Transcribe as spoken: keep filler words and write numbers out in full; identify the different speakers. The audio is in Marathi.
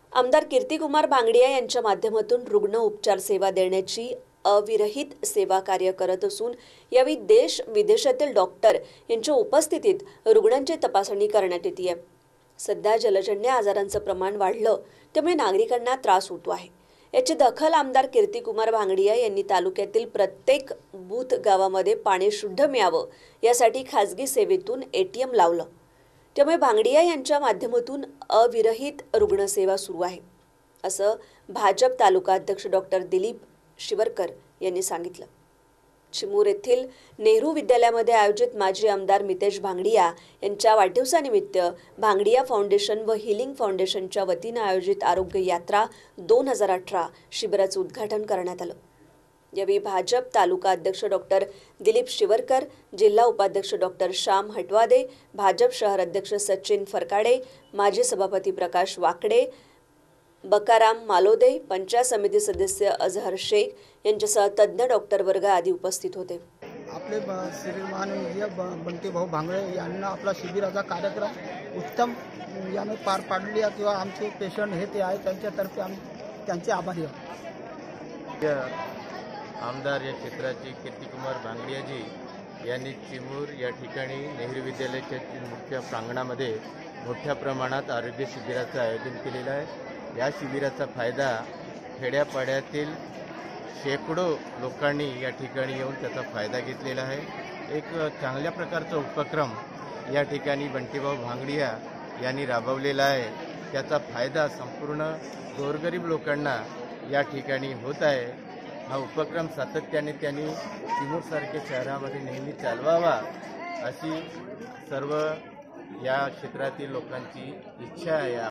Speaker 1: आमदार कीर्तिकुमार भांगडिया यांच्या माध्यमातून रुग्ण उपचार सेवा देण्याची अविरहित सेवा कार्य करत असून यावेळी देश विदेशातील डॉक्टर यांच्या उपस्थितीत रुग्णांची तपासणी करण्यात येते। सध्या जलजन्य आजारांचं प्रमाण वाढलं त्यामुळे नागरिकांना त्रास होतो आहे। याची दखल आमदार कीर्तिकुमार भांगडिया यांनी तालुक्यातील प्रत्येक बूथ गावामध्ये पाणी शुद्ध मिळावं यासाठी खासगी सेवेतून एटीएम लावलं। त्यामुळे भांगडिया यांच्या माध्यमातून अविरहित रुग्णसेवा सुरू आहे असं भाजप तालुका अध्यक्ष डॉक्टर दिलीप शिवरकर यांनी सांगितलं। चिमूर येथील नेहरू विद्यालयामध्ये आयोजित माजी आमदार मितेश भांगडिया यांच्या वाढदिवसानिमित्त भांगडिया फाउंडेशन व हिलिंग फाउंडेशनच्या वतीने आयोजित आरोग्य यात्रा दोन हजार अठरा शिबिराचं उद्घाटन करण्यात आलं। यावेळी भाजप तालुका अध्यक्ष डॉक्टर दिलीप शिवरकर, जिल्हा उपाध्यक्ष डॉक्टर श्याम हटवादे, भाजप शहर अध्यक्ष सचिन फरकाडे, माजी सभापती प्रकाश वाकडे, बकाराम मालोदे, पंचायत समिती सदस्य अजहर शेख यांच्यासह तज्ञ डॉक्टर वर्ग आदी उपस्थित होते।
Speaker 2: आपले श्री माननीय बंटी भाऊ भांगळे यांना आपला शिबिराचा कार्यक्रम उत्तम याने पार पाडले किंवा आमचे पेशंट हे ते आहे त्यांच्यातर्फे आम्ही त्यांचे आभारी आहोत।
Speaker 3: आमदार या क्षेत्राचे कीर्तिकुमार भांगडियाजी यांनी चिमूर या ठिकाणी नेहरू विद्यालयाच्या मुख्य प्रांगणामध्ये मोठ्या प्रमाणात आरोग्य शिबिराचं आयोजन केलेलं आहे। या शिबिराचा फायदा खेड्यापाड्यातील शेकडो लोकांनी या ठिकाणी येऊन त्याचा फायदा घेतलेला आहे। एक चांगल्या प्रकारचा उपक्रम या ठिकाणी बंटीभाऊ भांगडिया यांनी राबवलेला आहे। त्याचा फायदा संपूर्ण गोरगरीब लोकांना या ठिकाणी होत आहे। हा उपक्रम सातत्याने त्यांनी चिमूरसारख्या शहरामध्ये नेहमी चालवावा अशी सर्व या क्षेत्रातील लोकांची इच्छा आहे।